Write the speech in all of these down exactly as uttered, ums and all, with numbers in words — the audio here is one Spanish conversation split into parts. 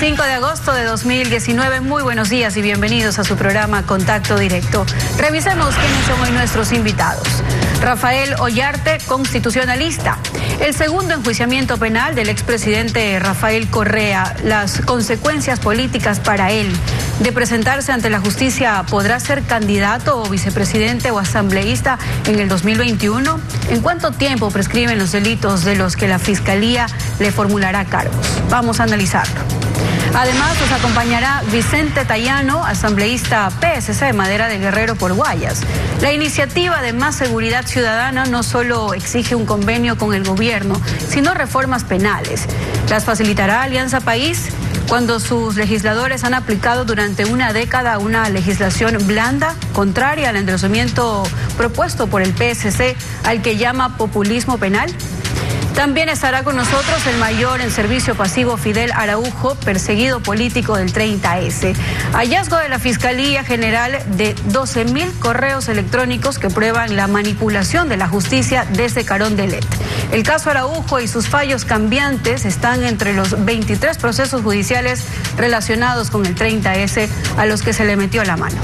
cinco de agosto de dos mil diecinueve. Muy buenos días y bienvenidos a su programa Contacto Directo. Revisemos quiénes son hoy nuestros invitados. Rafael Ollarte, constitucionalista. El segundo enjuiciamiento penal del expresidente Rafael Correa. Las consecuencias políticas para él de presentarse ante la justicia. ¿Podrá ser candidato o vicepresidente o asambleísta en el dos mil veintiuno? ¿En cuánto tiempo prescriben los delitos de los que la Fiscalía le formulará cargos? Vamos a analizarlo. Además, nos acompañará Vicente Tayano, asambleísta P S C Madera de Guerrero por Guayas. La iniciativa de Más Seguridad Ciudadana no solo exige un convenio con el gobierno, sino reformas penales. ¿Las facilitará Alianza País cuando sus legisladores han aplicado durante una década una legislación blanda, contraria al endurecimiento propuesto por el P S C, al que llama populismo penal? También estará con nosotros el mayor en servicio pasivo Fidel Araujo, perseguido político del treinta ese. Hallazgo de la Fiscalía General de doce mil correos electrónicos que prueban la manipulación de la justicia desde Carondelet. El caso Araujo y sus fallos cambiantes están entre los veintitrés procesos judiciales relacionados con el treinta ese a los que se le metió la mano.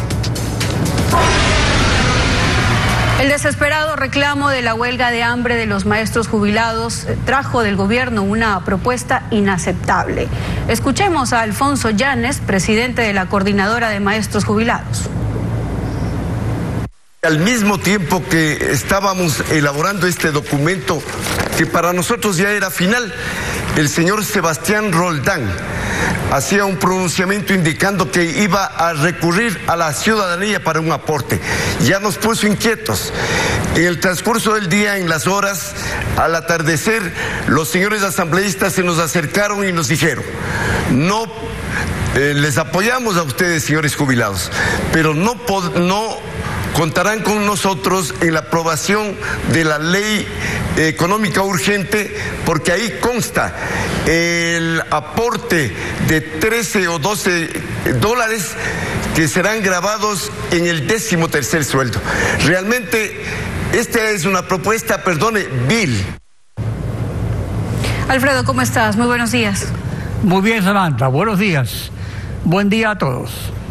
El desesperado reclamo de la huelga de hambre de los maestros jubilados trajo del gobierno una propuesta inaceptable. Escuchemos a Alfonso Llanes, presidente de la Coordinadora de Maestros Jubilados. Al mismo tiempo que estábamos elaborando este documento, que para nosotros ya era final, el señor Sebastián Roldán hacía un pronunciamiento indicando que iba a recurrir a la ciudadanía para un aporte. Ya nos puso inquietos. En el transcurso del día, en las horas, al atardecer, los señores asambleístas se nos acercaron y nos dijeron: no, eh, les apoyamos a ustedes, señores jubilados, pero no, no contarán con nosotros en la aprobación de la ley económica urgente, porque ahí consta el aporte de trece o doce dólares que serán grabados en el décimo tercer sueldo. Realmente esta es una propuesta, perdone, vil. Alfredo, ¿cómo estás? Muy buenos días. Muy bien, Samantha, buenos días. Buen día a todos.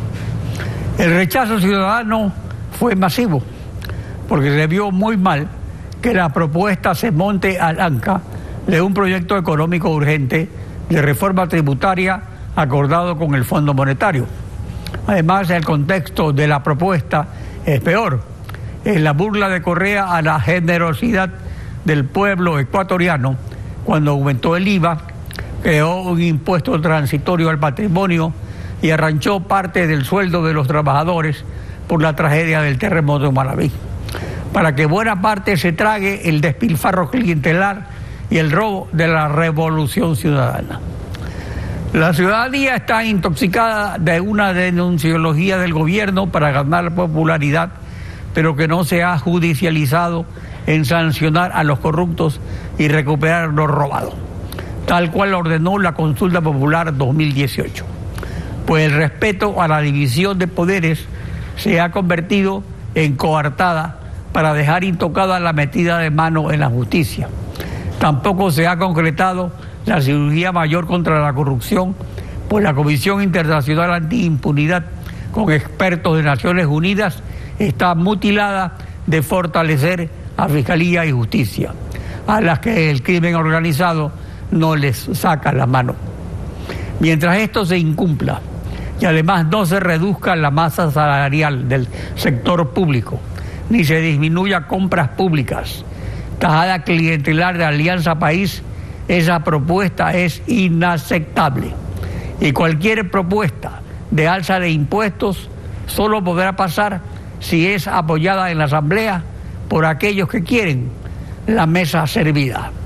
El rechazo ciudadano fue masivo, porque se vio muy mal que la propuesta se monte al anca de un proyecto económico urgente de reforma tributaria acordado con el Fondo Monetario. Además, el contexto de la propuesta es peor. Es la burla de Correa a la generosidad del pueblo ecuatoriano cuando aumentó el I V A, creó un impuesto transitorio al patrimonio y arranchó parte del sueldo de los trabajadores por la tragedia del terremoto de Manabí, para que buena parte se trague el despilfarro clientelar y el robo de la revolución ciudadana. La ciudadanía está intoxicada de una denunciología del gobierno para ganar popularidad, pero que no se ha judicializado en sancionar a los corruptos y recuperar lo robado, tal cual ordenó la Consulta Popular dos mil dieciocho. Pues el respeto a la división de poderes se ha convertido en coartada para dejar intocada la metida de mano en la justicia. Tampoco se ha concretado la cirugía mayor contra la corrupción, pues la Comisión Internacional Antiimpunidad, con expertos de Naciones Unidas, está mutilada de fortalecer a Fiscalía y Justicia, a las que el crimen organizado no les saca la mano. Mientras esto se incumpla y además no se reduzca la masa salarial del sector público, ni se disminuya compras públicas, tajada clientelar de Alianza País, esa propuesta es inaceptable. Y cualquier propuesta de alza de impuestos solo podrá pasar si es apoyada en la Asamblea por aquellos que quieren la mesa servida.